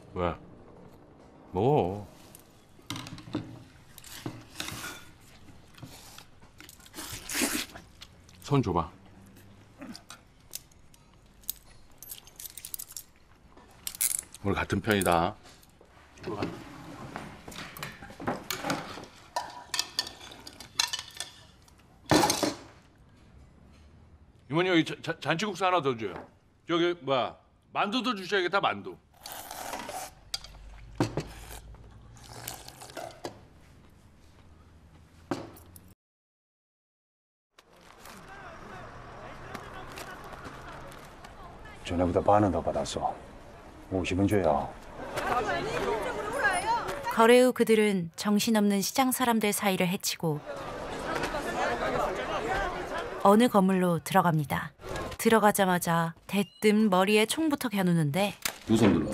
왜? 뭐? 손 줘봐. 우리 같은 편이다. 좋아. 이모니 여기 잔치국수 하나 더 줘요. 저기 뭐야 만두도 주셔야겠다 만두. 전에보다 반은 더 받았어. 50은 줘야. 거래 후 그들은 정신없는 시장 사람들 사이를 헤치고 어느 건물로 들어갑니다. 들어가자마자 대뜸 머리에 총부터 겨누는데 두 손 들어.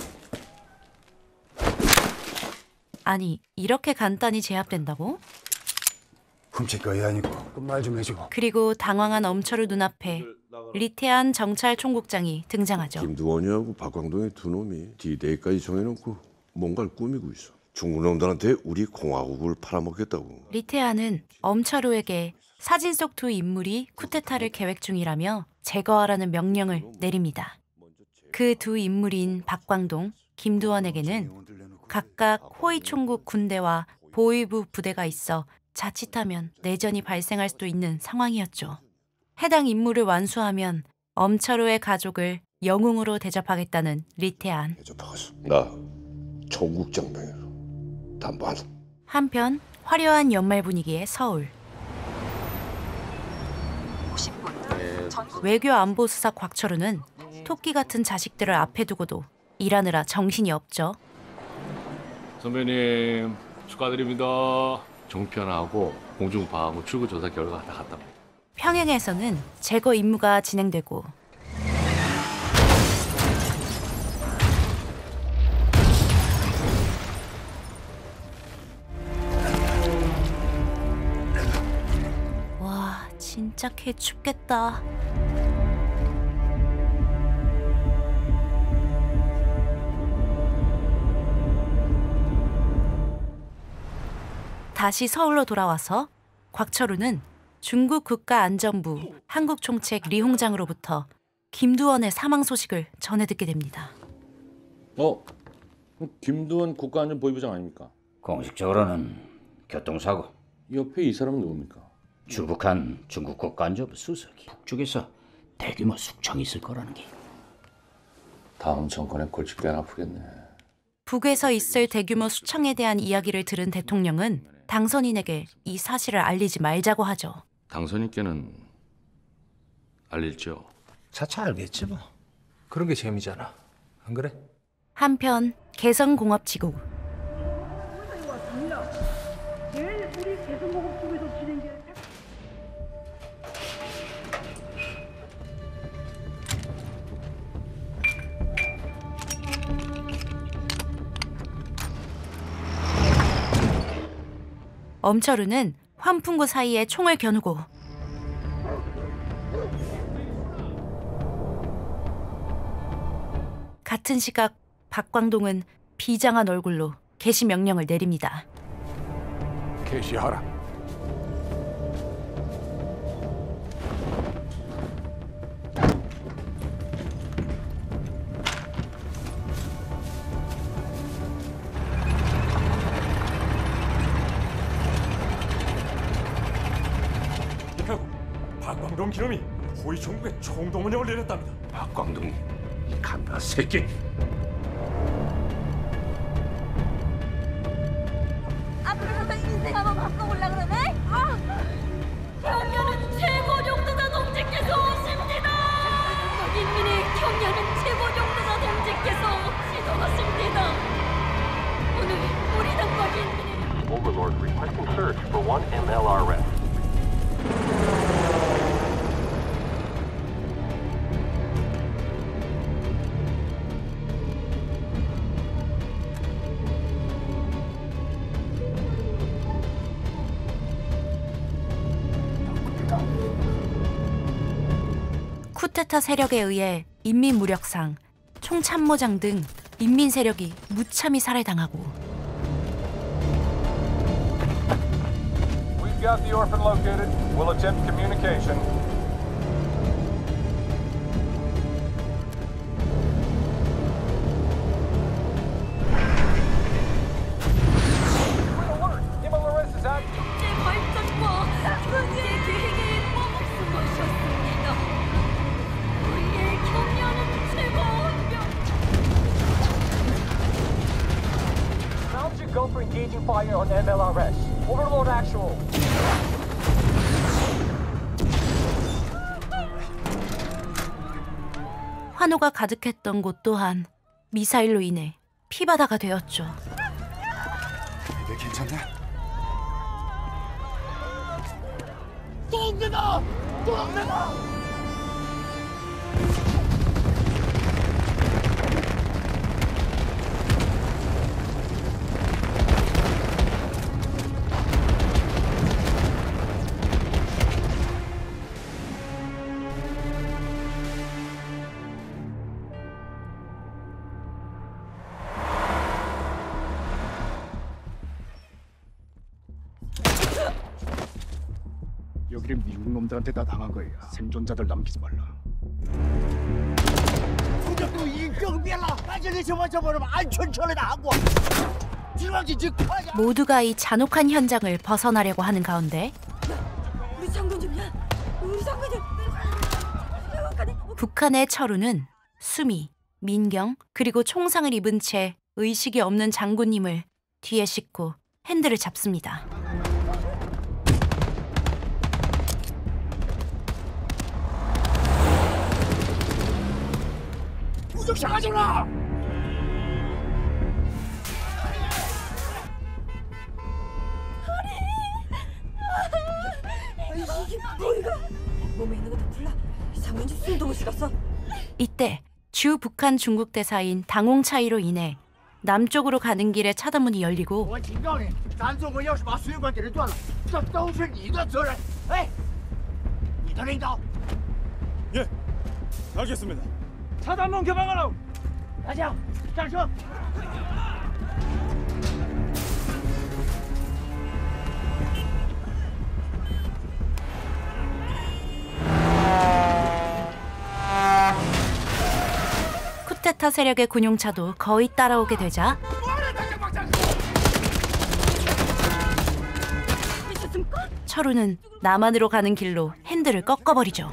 아니 이렇게 간단히 제압된다고? 훔칠 거야 아니고 끝말 좀 해주고. 그리고 당황한 엄철우 눈앞에 리태한 정찰 총국장이 등장하죠. 김두원이하고 박광동의 두 놈이 D-Day까지 정해놓고 뭔가를 꾸미고 있어. 중국 놈들한테 우리 공화국을 팔아먹겠다고. 리태한은 엄철우에게 사진 속 두 인물이 쿠데타를 계획 중이라며 제거하라는 명령을 내립니다. 그 두 인물인 박광동, 김두원에게는 각각 호위 총국 군대와 보위부 부대가 있어 자칫하면 내전이 발생할 수도 있는 상황이었죠. 해당 임무를 완수하면 엄철우의 가족을 영웅으로 대접하겠다는 리태한. 대접하겠어. 나 총국장병으로 담보한다. 한편 화려한 연말 분위기의 서울. 외교안보수사 곽철우는 토끼 같은 자식들을 앞에 두고도 일하느라 정신이 없죠. 선배님 축하드립니다. 종편하고 공중파하고 출구조사 결과 다 갔다. 평양에서는 제거 임무가 진행되고 와 진짜 개 춥겠다. 다시 서울로 돌아와서 곽철우는 중국 국가안전부 한국총책 리홍장으로부터 김두원의 사망 소식을 전해 듣게 됩니다. 김두원 국가안전보위부장 아닙니까? 공식적으로는 교통사고. 옆에 이 사람은 누굽니까? 주북한 중국 국가안전부 수석이. 북쪽에서 대규모 숙청이 있을 거라는 게. 다음 정권에 골치 꽤 아프겠네. 북에서 있을 대규모 수청에 대한 이야기를 들은 대통령은 당선인에게 이 사실을 알리지 말자고 하죠. 당선인께는 알릴죠. 차차 알겠지 뭐. 그런 게 재미잖아. 안 그래? 한편 개성공업지구. 엄철우는 환풍구 사이에 총을 겨누고 같은 시각 박광동은 비장한 얼굴로 개시 명령을 내립니다. 개시하라. 박광동 기놈이 호위 총국에 총동원령을 내렸답니다. 박광동 이 간다 새끼. 앞으로 항상 인생 한번 바꿔보려 그러네? 경련은 최고 용도자 동지께서 오십니다. 인민의 경련은 최고 용도자 동지께서 오시도하십니다. 오늘 우리 당과 인민의 Overlord requesting search for one MLRS. 쿠데타 세력에 의해 인민무력상, 총참모장 등 인민 세력이 무참히 살해당하고 We've got the orphan located. We'll attempt communication. 제 발전과 현재 계획에 멈춘 것이었습니다. 우리의 격려는 최고입니다. How'd you go for engaging fire on MLRS? Overload actual. 환호가 가득했던 곳 또한 미사일로 인해 피바다가 되었죠. 이게 괜찮나? 여기를 미국 놈들한테 다 당한 거야. 생존자들 남기지 말라. 모두가 이 잔혹한 현장을 벗어나려고 하는 가운데 우리 장군님이야. 우리 장군님. 북한의 철우는 수미, 민경 그리고 총상을 입은 채 의식이 없는 장군님을 뒤에 싣고 핸들을 잡습니다. 이게 뭐야? 몸에 있는 거 다 풀라. 장군님 숨도 못 쉬었어. 이때 주 북한 중국 대사인 당홍차이로 인해 남쪽으로 가는 길에 차단문이 열리고 예, 알겠습니다. 차단문 개방하라고. 가자. 장소. 쿠데타 세력의 군용차도 거의 따라오게 되자 철우는 남한으로 가는 길로 핸들을 꺾어버리죠.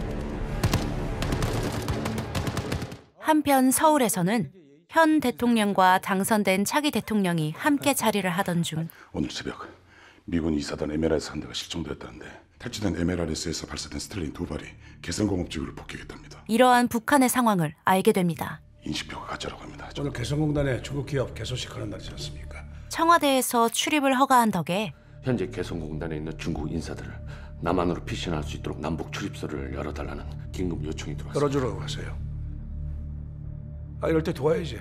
한편 서울에서는 현 대통령과 당선된 차기 대통령이 함께 자리를 하던 중 오늘 새벽 미군 이사단 MLRS 한 대가 실종되었다는데 탈취된 MLRS에서 발사된 스텔린 2발이 개성공업 지구를 폭격했답니다. 이러한 북한의 상황을 알게 됩니다. 인식표가 가짜라고 합니다. 오늘 개성공단에 중국 기업 개소식하는 날이지 않습니까? 청와대에서 출입을 허가한 덕에 현재 개성공단에 있는 중국 인사들을 남한으로 피신할 수 있도록 남북 출입소를 열어달라는 긴급 요청이 들어왔습니다. 열어주라고 하세요. 아, 이럴 때 도와야지.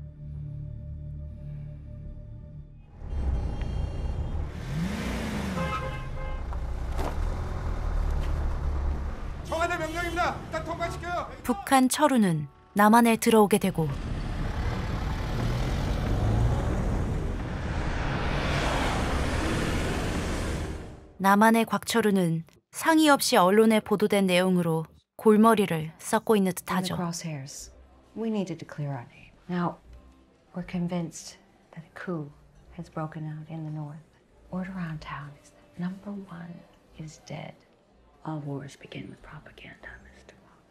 청와대 명령입니다. 일단 통과시켜요. 북한 철우는 남한에 들어오게 되고 남한의 곽철우는 상의 없이 언론에 보도된 내용으로 골머리를 썩고 있는 듯하죠. We needed to clear our name. Now, we're convinced that a coup has broken out in the north. Word around town is that number one is dead. All wars begin with propaganda, Mr.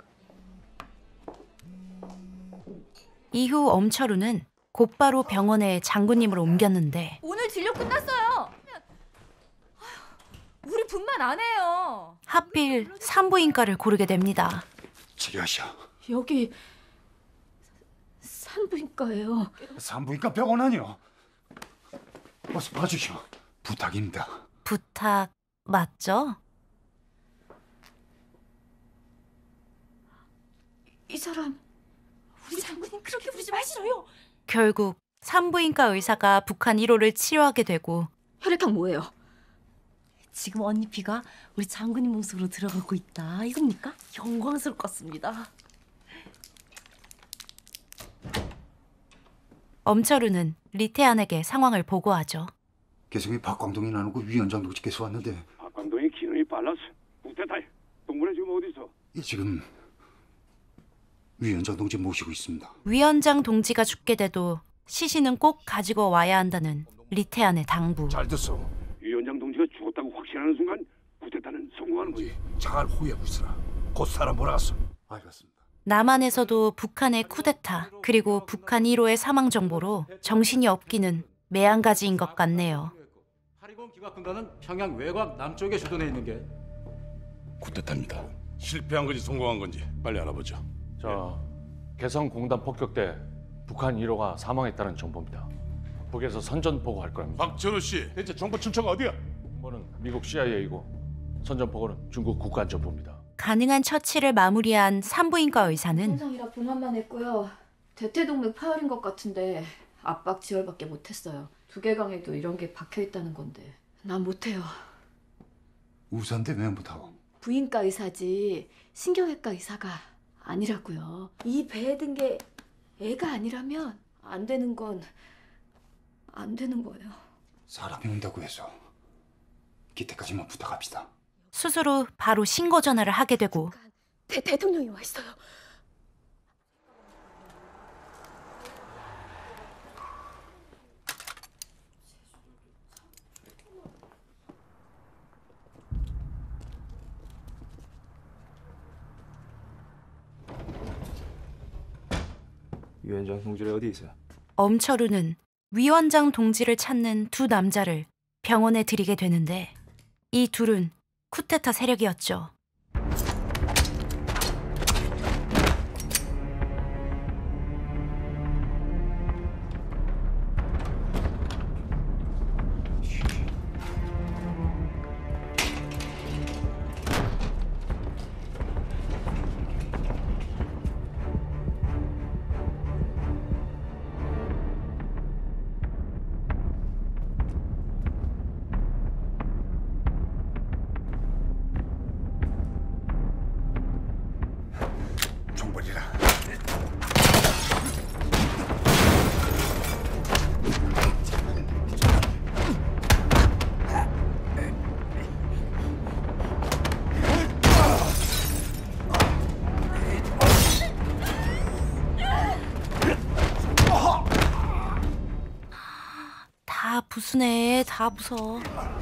Walker. 이후 엄철우는 곧바로 병원에 장군님을 옮겼는데 오늘 진료 끝났어요. 우리 분만 안 해요. 하필 산부인과를 고르게 됩니다. 치료하시오. 여기 산부인과예요. 산부인과 병원 아니요. 어서 봐주시오. 부탁입니다. 부탁 맞죠? 이 사람 우리 장군님 그렇게 부르지 마시라요. 결국 산부인과 의사가 북한 1호를 치료하게 되고 혈액형 뭐예요? 지금 언니 피가 우리 장군님 몸속으로 들어가고 있다. 이겁니까? 영광스럽습니다. 엄철우는 리태안에게 상황을 보고하죠. 개성이 박광동이 나누고 위원장 동지께서 왔는데 박광동의 기능이 빨라서 구태타에 동물에 지금 어디 있어? 지금 위원장 동지 모시고 있습니다. 위원장 동지가 죽게 돼도 시신은 꼭 가지고 와야 한다는 리태안의 당부. 잘 듣어. 위원장 동지가 죽었다고 확신하는 순간 구태타는 성공하는 거지. 잘 후회하고 있으라. 곧 사람 몰아갔어. 알겠습니다. 남한에서도 북한의 쿠데타 그리고 북한 1호의 사망 정보로 정신이 없기는 매한가지인 것 같네요. 파리공 기각군단은 평양 외곽 남쪽에 주둔해 있는 게 쿠데타입니다. 실패한 건지 성공한 건지 빨리 알아보죠. 자, 개성공단 폭격 때 북한 1호가 사망했다는 정보입니다. 북에서 선전 보고할 거랍니다. 박철우 씨, 대체 정보 출처가 어디야? 정보는 미국 CIA이고 선전 보고는 중국 국가안전부입니다. 가능한 처치를 마무리한 산부인과 의사는 손상이라 분할만 했고요. 대퇴동맥 파열인 것 같은데 압박 지혈밖에 못했어요. 두개강에도 이런 게 박혀있다는 건데 난 못해요. 우선대 왜 못하고? 부인과 의사지 신경외과 의사가 아니라고요. 이 배에 든 게 애가 아니라면 안 되는 건 안 되는 거예요. 사람이 온다고 해서 기태까지만 부탁합시다. 수술 후 바로 신고 전화를 하게 되고 대통령이 와 있어요. 위원장 동지를 어디 있어? 엄철우는 위원장 동지를 찾는 두 남자를 병원에 들이게 되는데 이 둘은 쿠데타 세력이었죠. 다 부수네, 다 부숴.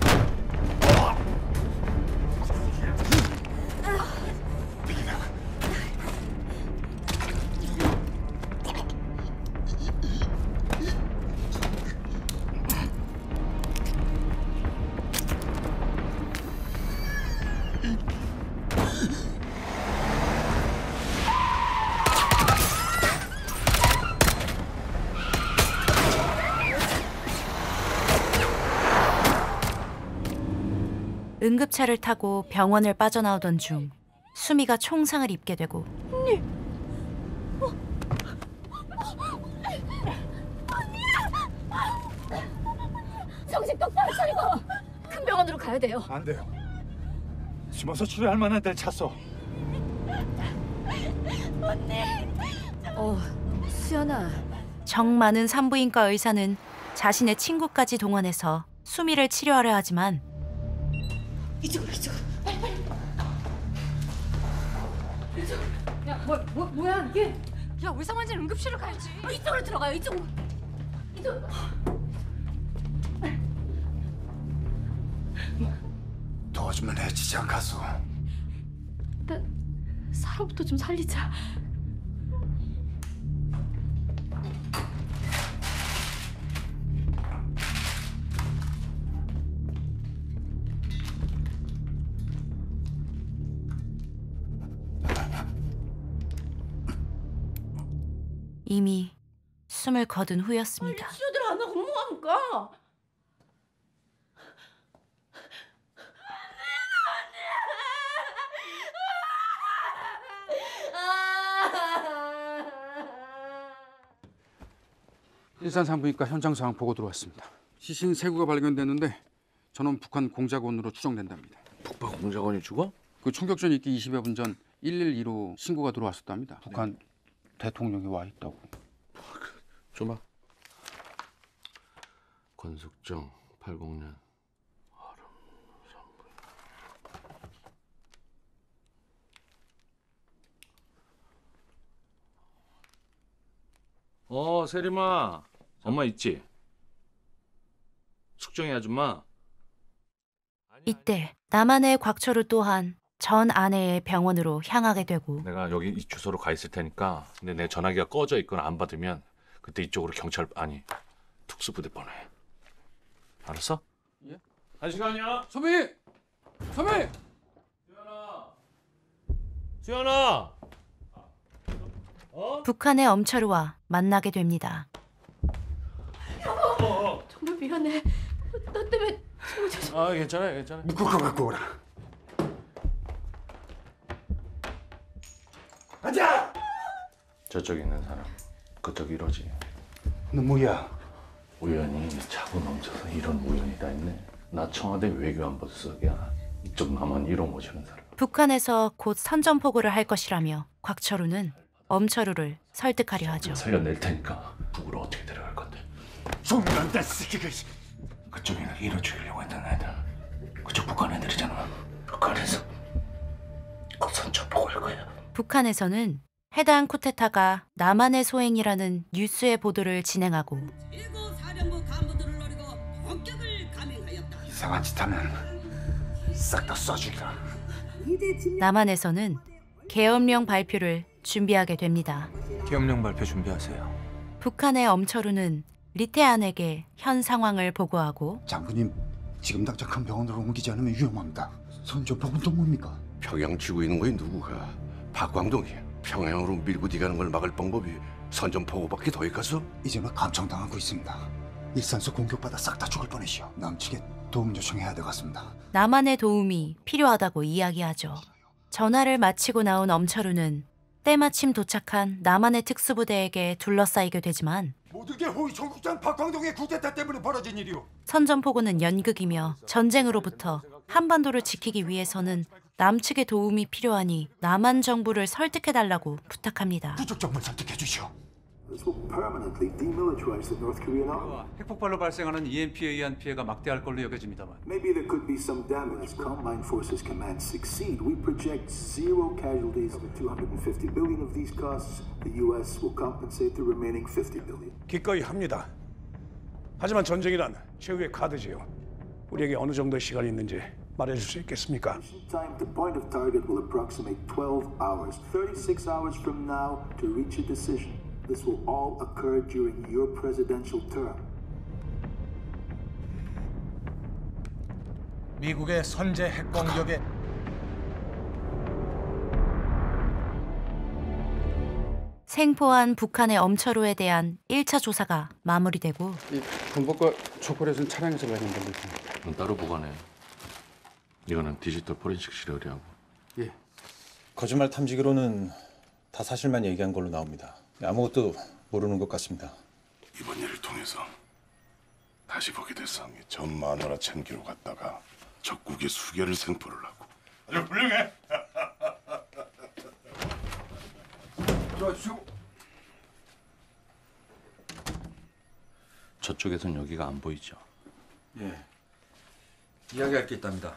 응급차를 타고 병원을 빠져나오던 중 수미가 총상을 입게 되고 언니! 정신 똑바로 차리고 큰 병원으로 가야 돼요. 안 돼요. 숨어서 치료할 만한 데를 찾소. 언니! 수연아. 정 많은 산부인과 의사는 자신의 친구까지 동원해서 수미를 치료하려 하지만 이쪽으로 빨리. 이쪽. 야, 뭐야 이게? 야, 의사환자 응급실로 가야지. 이쪽으로 들어가요. 이쪽으로. 도와주면 해치지 않겠소. 일단 사람부터 좀 살리자. 이미 숨을 거둔 후였습니다. 치료들 안 하고 뭐합니까? 일산산부인과 현장 상황 보고 들어왔습니다. 시신 3구가 발견됐는데 전원 북한 공작원으로 추정된답니다. 북한 공작원이 죽어? 그 총격전 있기 20여 분 전 112로 신고가 들어왔었답니다. 북한 대통령이 와 있다고. 줘봐. 북한 숙정 80년. 세림아, 엄마 있지? 숙정이 아줌마. 이때 남한의 곽철우 또한 전 아내의 병원으로 향하게 되고 내가 여기 이 주소로 가 있을 테니까 근데 내 전화기가 꺼져 있거나 안 받으면 그때 이쪽으로 경찰 아니 특수부대 보내. 알았어? 예. 한 시간이야. 선배! 선배! 수연아. 북한의 엄철우와 만나게 됩니다. 여보, 정말 미안해. 너 때문에 괜찮아요, 괜찮아요. 묶고 갖고 오라. 앉아! 저쪽에 있는 사람 그쪽 이러지. 너 뭐야? 우연히 차고 넘쳐서 이런 우연이 다 있네. 나 청와대 외교안보수석이야. 이쪽 남한 1호 모시는 사람. 북한에서 곧 선전포고를 할 것이라며 곽철우는 엄철우를 설득하려 하죠. 살려낼 테니까 북으로 어떻게 데려갈 건데? 죽는다 새끼가. 그쪽에는 이뤄 죽이려고 했던 애들. 그쪽 북한 애들이잖아. 북한에서 곧 선전포고 할 거야. 북한에서는 해당 쿠데타가 남한의 소행이라는 뉴스의 보도를 진행하고 사령부 간부들을 노리고 폭격을 감행하였다. 이상한 짓 하면 싹 다 쏴주기라. 남한에서는 계엄령 발표를 준비하게 됩니다. 계엄령 발표 준비하세요. 북한의 엄철우는 리태안에게 현 상황을 보고하고 장군님, 지금 당장 큰 병원으로 옮기지 않으면 위험합니다. 선전포고는 또 뭡니까? 평양 쥐고 있는 거에 누구가? 박광동이. 평양으로 밀고 뒤가는 걸 막을 방법이 선전포고밖에 더 있겠어? 이제 막 감청당하고 있습니다. 일산서 공격받아 싹 다 죽을 뻔했시오. 남측에 도움 요청해야 될 것 같습니다. 남한의 도움이 필요하다고 이야기하죠. 전화를 마치고 나온 엄철우는 때마침 도착한 남한의 특수부대에게 둘러싸이게 되지만 모든 게 호위 총국장 박광동의 쿠데타 때문에 벌어진 일이오. 선전포고는 연극이며 전쟁으로부터 한반도를 지키기 위해서는 남측의 도움이 필요하니 남한 정부를 설득해달라고 부탁합니다. 부족 정말 설득해 주시오. 핵폭발로 발생하는 EMP에 의한 피해가 막대할 걸로 여겨집니다만. Maybe there could be some damage. Combined Forces Command succeed. We project 0 casualties. 250 billion of these costs. The U.S. will compensate the remaining 50 billion. 기꺼이 합니다. 하지만 전쟁이란 최후의 카드지요. 우리에게 어느 정도의 시간이 있는지 말해줄 수 있겠습니까? Time to point of target will approximate 12 hours. 36 hours from now to reach a decision. This will all occur during your presidential term. 미국의 선제 핵 공격에 생포한 북한의 엄철우에 대한 1차 조사가 마무리되고 이 군복과 초콜릿은 차량에서 발견된 물품입니다. 넌 따로 보관해. 이거는 디지털 포렌식실에 의뢰하고. 예. 거짓말 탐지기로는 다 사실만 얘기한 걸로 나옵니다. 아무것도 모르는 것 같습니다. 이번 일을 통해서 다시 보게 됐어. 전 마누라 챙기러 갔다가 적국의 수개를 생포를 하고. 아주 훌륭해. 도와주시고. 저쪽에선 여기가 안 보이죠? 예. 이야기할 게 있답니다.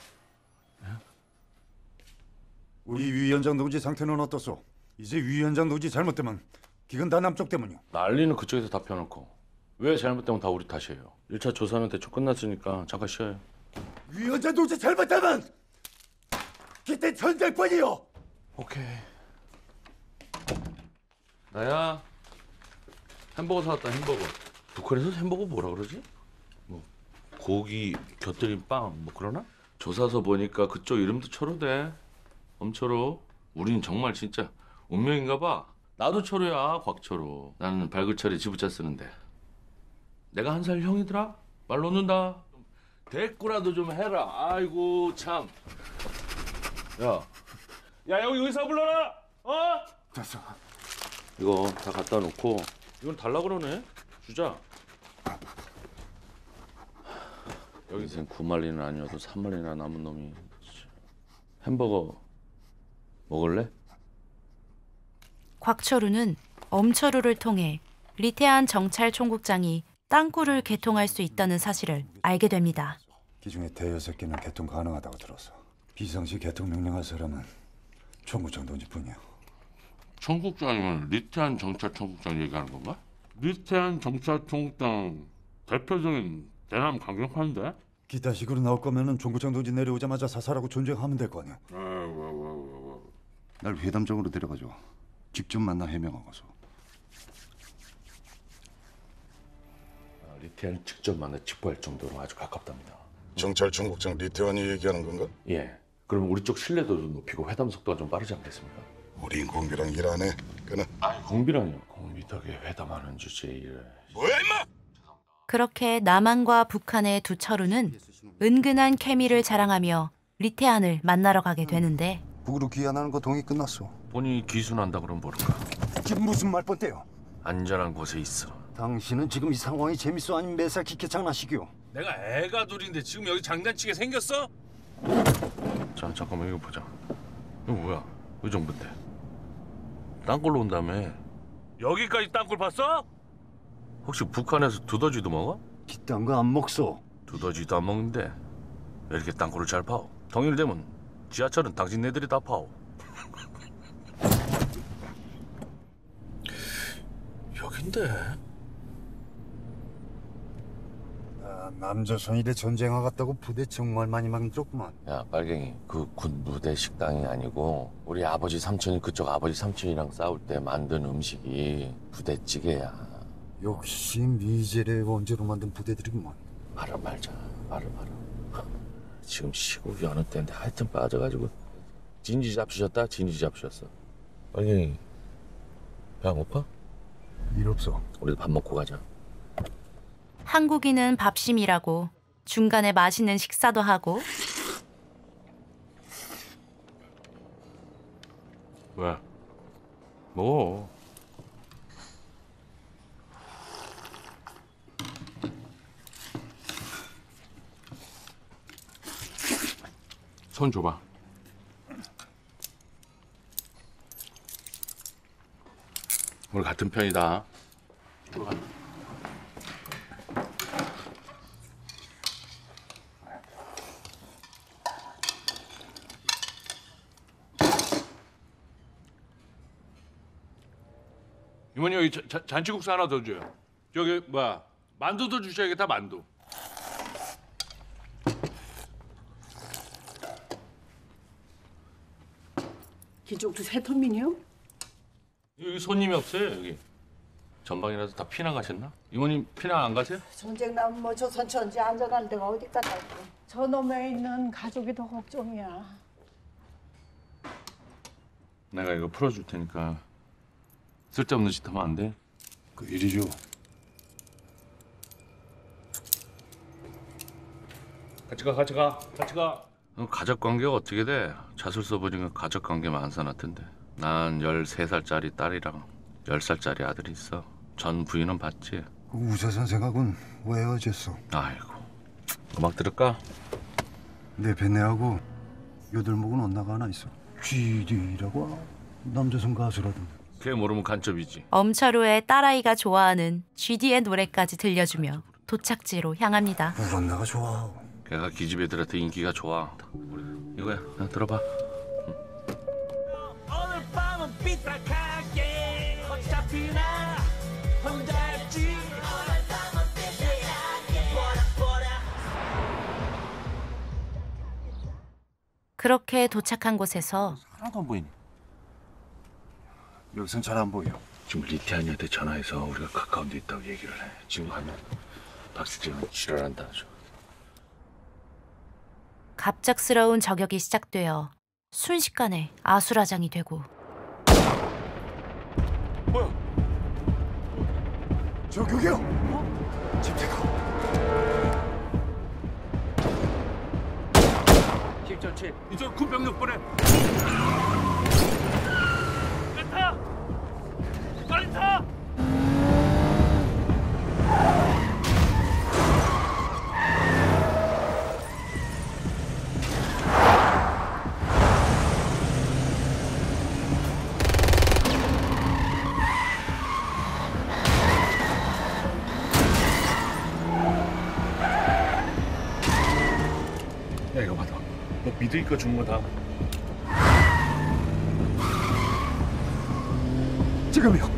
우리 위 위원장 노지 상태는 어떻소? 이제 위 위원장 노지 잘못되면 기근 다 남쪽 때문이요. 난리는 그쪽에서 다 펴놓고 왜 잘못되면 다 우리 탓이에요. 1차 조사는 대충 끝났으니까 잠깐 쉬어요. 위 위원장 노지 잘못되면 그때 전쟁뿐이요. 오케이. 나야 햄버거 사왔다. 햄버거. 북한에서 햄버거 뭐라 그러지? 뭐 고기 곁들인 빵 뭐 그러나? 조사서 보니까 그쪽 이름도 철호대. 엄철호. 우린 정말 진짜 운명인가 봐. 나도 철호야. 곽철호. 나는 발굴철에 지부차 쓰는데 내가 한 살 형이더라. 말 놓는다. 대꾸라도 좀 해라. 아이고 참. 야 여기 의사 불러라. 됐어. 이거 다 갖다 놓고 이건 달라 그러네. 주자. 여기선 9마리는 아니어도 3마리나 남은 놈이. 햄버거 먹을래? 곽철우는 엄철우를 통해 리태안 정찰총국장이 땅굴을 개통할 수 있다는 사실을 알게 됩니다. 기중에 대여섯 개는 개통 가능하다고 들어서 비상시 개통 명령할 사람은 총무 정도뿐이야. 청국장이면 리태한 정찰 청국장 얘기하는 건가? 리태한 정찰 청국장 대표적인 대남 강경파인데? 기타 식으로 나올 거면은 총구장 동지 내려오자마자 사살하고 존중하면 될 거 아니야. 날 회담장으로 데려가줘. 직접 만나 해명하고서. 리태한 직접 만나 직보할 정도로 아주 가깝답니다. 정찰 청국장 리태환이 얘기하는 건가? 예. 그럼 우리 쪽 신뢰도도 높이고 회담 속도가 좀 빠르지 않겠습니까? 우린 공비랑 일 안 해. 그나. 공비라뇨. 공비덕에 회담하는 주제에 뭐야 임마! 그렇게 남한과 북한의 두 철우는 은근한 케미를 자랑하며 리태안을 만나러 가게 되는데 북으로 귀환하는 거 동의 끝났어. 본인이 귀순한다 그러면 모를까? 지금 무슨 말뻔때요? 안전한 곳에 있어. 당신은 지금 이 상황이 재밌어 아니면 매살 기계 장난식이요? 내가 애가 둘인데 지금 여기 장난치게 생겼어? 자 잠깐만 이거 보자. 이거 뭐야? 의정부인데 땅굴로 온 다음에 여기까지 땅굴 봤어? 혹시 북한에서 두더지도 먹어? 기딴 거 안 먹소. 두더지도 안 먹는데 왜 이렇게 땅굴을 잘 파오? 통일되면 지하철은 당신네들이 다 파오. 여긴데? 남조선일에 전쟁화 갔다고 부대 정말 많이 만들었구만. 야 빨갱이 그 군부대 식당이 아니고 우리 아버지 삼촌이 그쪽 아버지 삼촌이랑 싸울 때 만든 음식이 부대찌개야. 역시 미제의 원재로 만든 부대들이구만. 말을 말자. 말을 말아. 지금 시국이 어느 때인데 하여튼 빠져가지고 진지 잡수셨다. 진지 잡수셨어. 빨갱이 배 안 고파? 일 없어. 우리도 밥 먹고 가자. 한국인은 밥심이라고 중간에 맛있는 식사도 하고. 왜? 뭐? 손 줘봐. 우리 같은 편이다. 이모니 여기 잔치국수 하나 더 줘요. 저기 뭐야 만두도 주셔야겠다. 만두. 기쪽도 새 텀이요? 여기 손님이 없어요. 여기 전방이라서 다 피난 가셨나? 이모님 피난 안 가세요? 전쟁 나면 뭐 조선 천지 안전한 데가 어디 갔다고. 저놈에 있는 가족이 더 걱정이야. 내가 이거 풀어줄 테니까 쓸데없는 짓 하면 안 돼. 그 일이죠. 같이 가, 같이 가, 같이 가. 가족 관계가 어떻게 돼? 자술서 보니까 가족 관계 만사나 텐데. 난 13살짜리 딸이랑 10살짜리 아들이 있어. 전 부인은 봤지? 그 우사 선생하고는 왜 헤어졌어? 아이고, 음악 들을까? 내 배내하고 요들목은 언나가 하나 있어. GD라고 남조선 가수라던데. 걔 모르면 간첩이지. 엄철우의 딸아이가 좋아하는 GD의 노래까지 들려주며 도착지로 향합니다. 언나가 좋아. 걔가 기집애들한테 인기가 좋아. 이거야, 야, 들어봐. 오늘 밤은 삐딱하게 어차피 나 혼자였지. 오늘 밤은 삐딱하게 보라. 그렇게 도착한 곳에서 하나도 안 보이니? 여기선 잘 안 보여. 지금 리태한이한테 전화해서 우리가 가까운 데 있다고 얘기를 해. 지금 가면 박수재는 지랄한다 아주. 갑작스러운 저격이 시작되어 순식간에 아수라장이 되고. 뭐야? 저격이요? 집대가. 10.7 이쪽 군 병력 보내. 타! 빨리 타! 너 믿으니까 준 거다. 지금이요.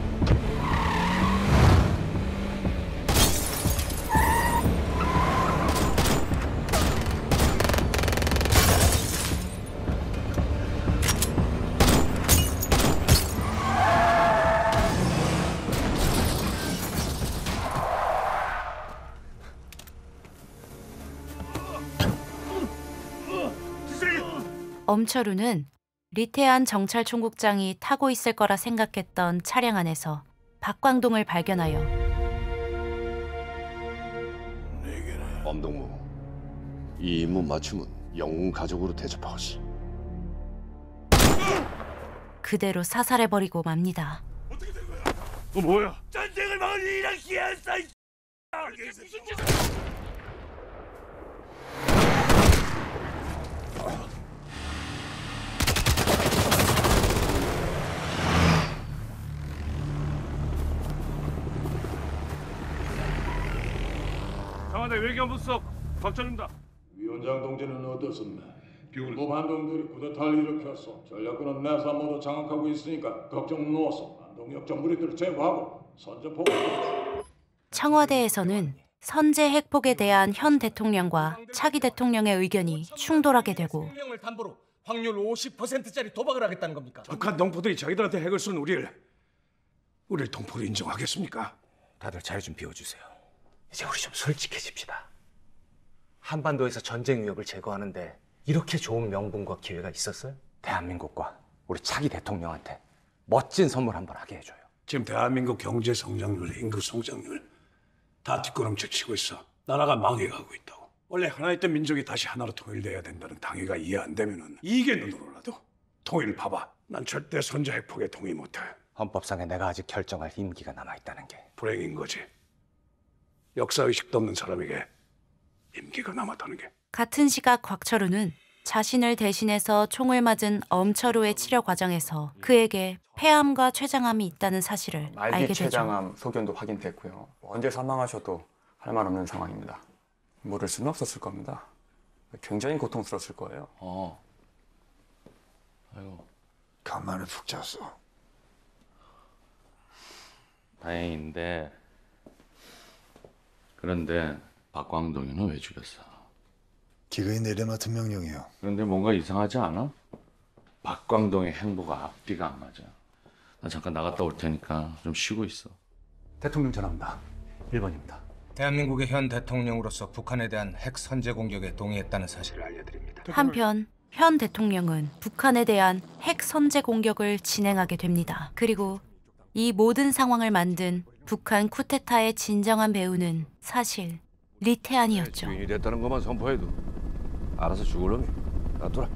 엄철우는 리태한 정찰총국장이 타고 있을 거라 생각했던 차량 안에서 박광동을 발견하여 엄동무, 이 임무 맞추면 영웅 가족으로 대접하오시. 그대로 사살해버리고 맙니다. 너 뭐야? 전쟁을 막을 일이란 기회였어. 무슨 짓을? 청와대 외교부석 박철입니다. 위원장 동지는 어떻습니까? 일부 반동들이 쿠데타를 일으켰어. 전략권은 내사 모두 장악하고 있으니까 걱정 놓아서 반동 역전무리들을 제거하고 선전포고. 청와대에서는 선제 핵폭에 대한 현 대통령과 차기 대통령의 의견이 충돌하게 되고 생명을 담보로 확률 50%짜리 도박을 하겠다는 겁니까? 북한 동포들이 자기들한테 핵을 쏜 우리를 동포로 인정하겠습니까? 다들 자유 좀 비워주세요. 이제 우리 좀 솔직해집시다. 한반도에서 전쟁 위협을 제거하는데 이렇게 좋은 명분과 기회가 있었어요? 대한민국과 우리 차기 대통령한테 멋진 선물 한번 하게 해줘요. 지금 대한민국 경제 성장률, 인구 성장률 다 뒷걸음질 치고 있어. 나라가 망해가고 있다고. 원래 하나였던 민족이 다시 하나로 통일돼야 된다는 당위가 이해 안 되면은 이게 눈으로라도 통일 봐봐. 난 절대 선제 핵폭에 동의 못해. 헌법상에 내가 아직 결정할 임기가 남아있다는 게 불행인 거지. 역사의식도 없는 사람에게 임기가 남았다는 게. 같은 시각 곽철우는 자신을 대신해서 총을 맞은 엄철우의 치료 과정에서 그에게 폐암과 췌장암이 있다는 사실을 알게 말기 되죠. 췌장암 소견도 확인됐고요. 언제 사망하셔도 할 말 없는 상황입니다. 모를 수는 없었을 겁니다. 굉장히 고통스러웠을 거예요. 아이고. 가만히 푹 잤어. 다행인데. 그런데 박광동이는 왜 죽였어? 기꺼이 내려맡은 명령이요. 그런데 뭔가 이상하지 않아? 박광동의 행보가 앞뒤가 안 맞아. 나 잠깐 나갔다 올 테니까 좀 쉬고 있어. 대통령 전화입니다. 1번입니다. 대한민국의 현 대통령으로서 북한에 대한 핵 선제 공격에 동의했다는 사실을 알려드립니다. 한편 현 대통령은 북한에 대한 핵 선제 공격을 진행하게 됩니다. 그리고 이 모든 상황을 만든 북한 쿠데타의 진정한 배우는 사실 리태안이었죠. 주인이 됐다는 것만 선포해도 알아서 죽을 놈이. 놔둬라.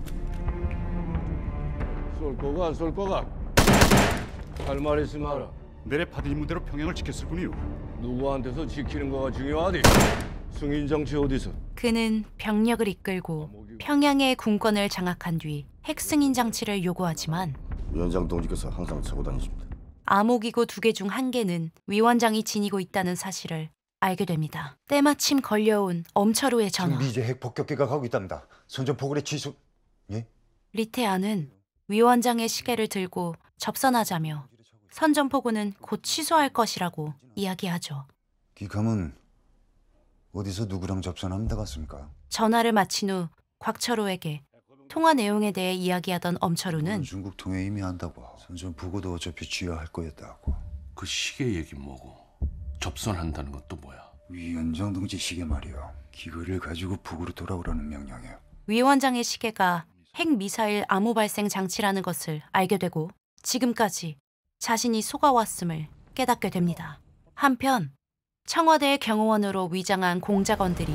쏠 거가 안 쏠 거가. 할 말 있으면 하라. 내래 받은 임무대로 평양을 지켰을 뿐이요. 누구한테서 지키는 거가 중요하디. 승인 정치 어디서? 그는 병력을 이끌고 평양의 군권을 장악한 뒤 핵승인 장치를 요구하지만 위원장 동지께서 항상 차고 다니십니다. 암호기구 2개 중 1개는 위원장이 지니고 있다는 사실을 알게 됩니다. 때마침 걸려온 엄철우의 전화. 미제 핵 폭격기가 가고 있답니다. 선전포고의 취소. 예? 리태안은 위원장의 시계를 들고 접선하자며 선전포고는 곧 취소할 것이라고 이야기하죠. 기감은 어디서 누구랑 접선하면 되겠습니까? 전화를 마친 후 곽철우에게 통화 내용에 대해 이야기하던 엄철우는 중국 통해 이미 한다고. 선전포고도 어차피 취하할 거였다고. 그 시계 얘기 뭐고? 접선한다는 건 또 뭐야? 위원장 동지 시계 말이요. 기거를 가지고 북으로 돌아오라는 명령이에요. 위원장의 시계가 핵미사일 암호 발생 장치라는 것을 알게 되고 지금까지 자신이 속아왔음을 깨닫게 됩니다. 한편 청와대의 경호원으로 위장한 공작원들이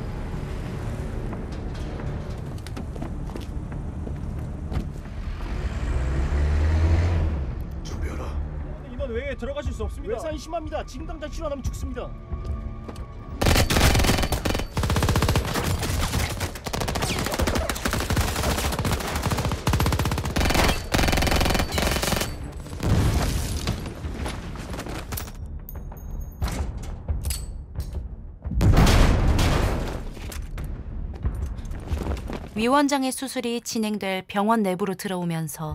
인원 외에 들어가실 수 없습니다. 외상이 심합니다. 지금 당장 치료 안 하면 죽습니다. 위원장의 수술이 진행될 병원 내부로 들어오면서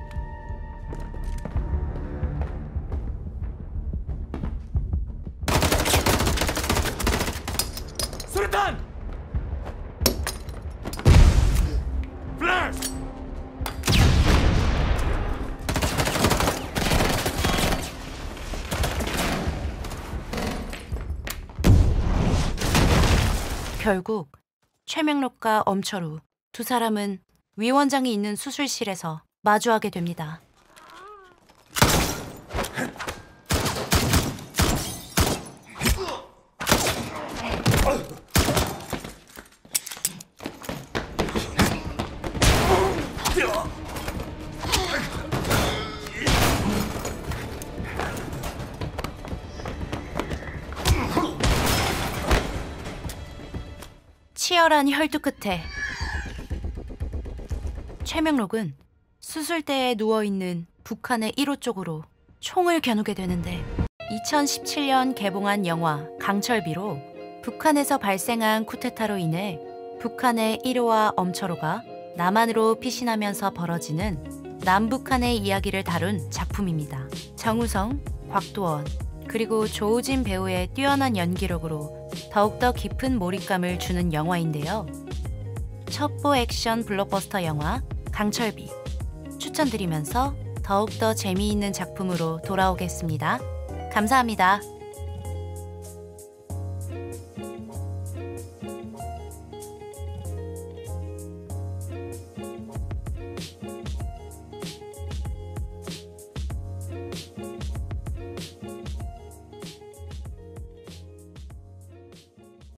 수류탄! 플래시! 결국 최명록과 엄철우 두 사람은 위원장이 있는 수술실에서 마주하게 됩니다. 치열한 혈투 끝에 최명록은 수술대에 누워있는 북한의 1호 쪽으로 총을 겨누게 되는데 2017년 개봉한 영화 강철비로 북한에서 발생한 쿠데타로 인해 북한의 1호와 엄철호가 남한으로 피신하면서 벌어지는 남북한의 이야기를 다룬 작품입니다. 정우성, 곽도원, 그리고 조우진 배우의 뛰어난 연기력으로 더욱더 깊은 몰입감을 주는 영화인데요. 첩보 액션 블록버스터 영화 강철비 추천드리면서 더욱더 재미있는 작품으로 돌아오겠습니다. 감사합니다.